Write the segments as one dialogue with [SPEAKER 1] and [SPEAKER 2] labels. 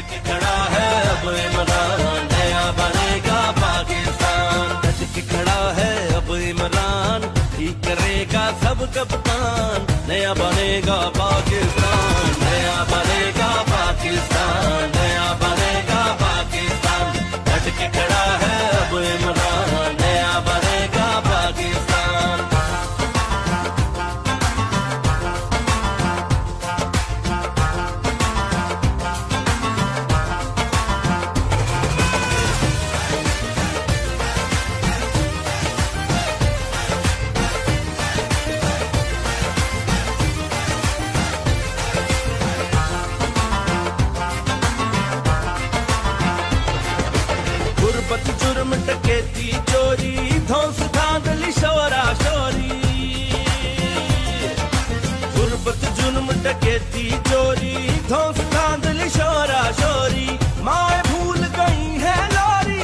[SPEAKER 1] के खड़ा है अब इमरान, नया बनेगा पाकिस्तान। डट के खड़ा है अब इमरान, ठीक करेगा सब कप्तान। नया बनेगा पाकिस्तान, नया बनेगा पाकिस्तान, नया बनेगा पाकिस्तान। डट के खड़ा है अब इमरान, नया बनेगा पाकिस्तान। गुर्बत जुर्म डकैती चोरी, धौंस धांधली शोरा शोरी। गुर्बत जुर्म डकैती चोरी, धौंस धांधली शोरा शोरी। माए भूल गई है लोरी,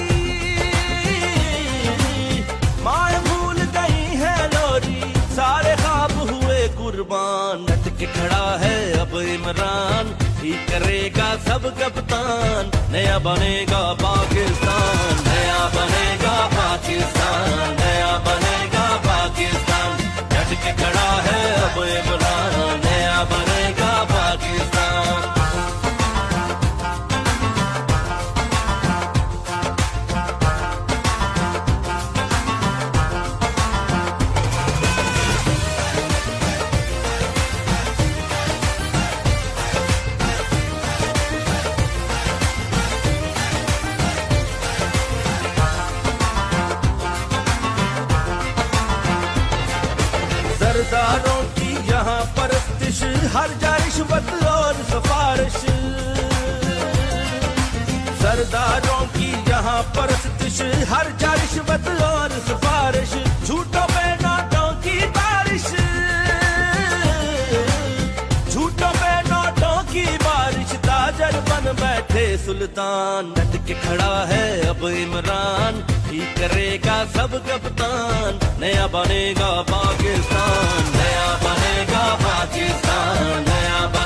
[SPEAKER 1] माए भूल गई है लोरी। सारे ख्वाब हुए कुर्बान, डट के खड़ा है अब इमरान, ठीक करेगा सब कप्तान। नया बनेगा पाकिस्तान, नया बनेगा पाकिस्तान, नया बनेगा पाकिस्तान। डट के खड़ा है अब इमरान, नया बनेगा पाकिस्तान। सरदारों की यहाँ परस्तिश, हर जा रिश्वत और सिफारिश। सरदारों की यहाँ परस्तिश, हर जा रिश्वत और सिफारिश। झूठों पे नोटों की बारिश, झूठों पे नोटों की बारिश। ताजर बन बैठे सुल्तान, डट के खड़ा है अब इमरान, ठीक करेगा सब कप्तान। नया बनेगा पाकिस्तान, नया बनेगा पाकिस्तान, नया